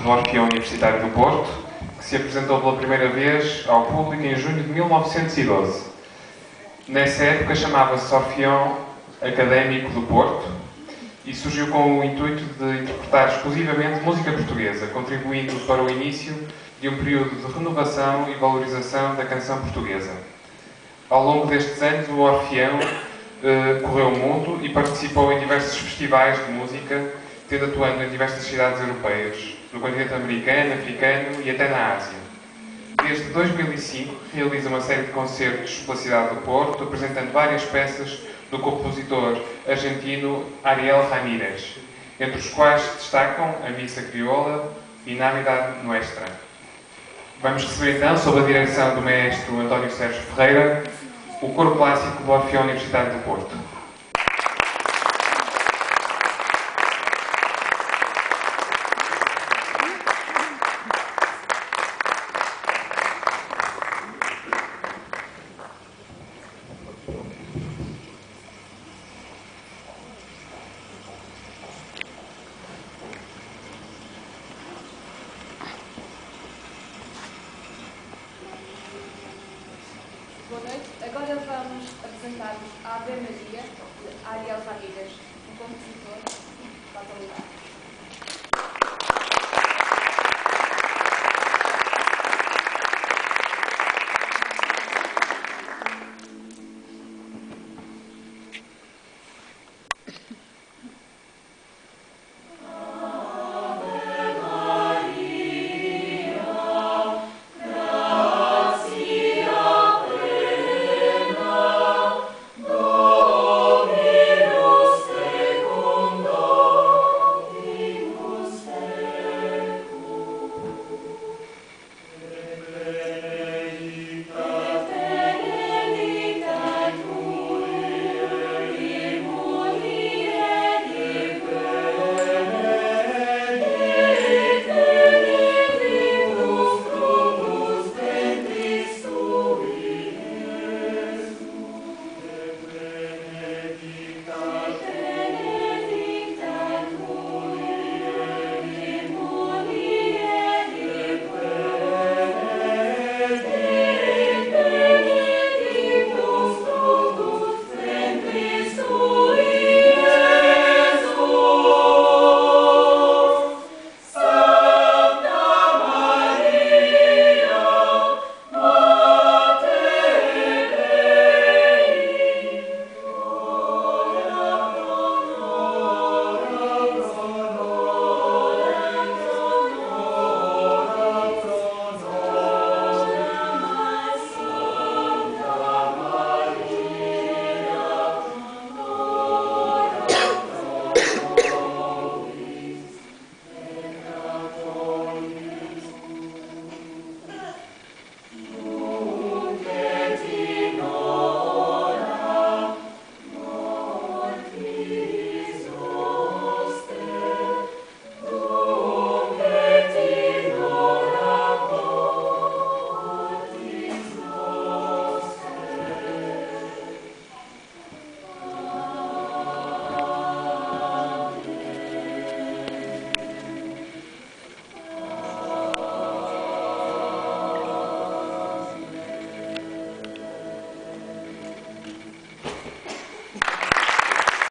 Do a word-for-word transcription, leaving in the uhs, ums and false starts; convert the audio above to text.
do Orfeão Universitário do Porto, que se apresentou pela primeira vez ao público em junho de mil novecentos e doze. Nessa época chamava-se Orfeão Académico do Porto e surgiu com o intuito de interpretar exclusivamente música portuguesa, contribuindo para o início de um período de renovação e valorização da canção portuguesa. Ao longo destes anos, o Orfeão eh, correu o mundo e participou em diversos festivais de música, tendo atuando em diversas cidades europeias, no continente americano, africano e até na Ásia. Desde dois mil e cinco, realiza uma série de concertos pela cidade do Porto, apresentando várias peças do compositor argentino Ariel Ramírez, entre os quais se destacam a Missa Crioula e Navidad Nuestra. Vamos receber então, sob a direção do maestro António Sérgio Ferreira, o coro clássico do Orfeão Universitário do Porto. Boa noite. Agora vamos apresentar-vos a Ave Maria, de Ariel Ramírez, um compositor da atualidade.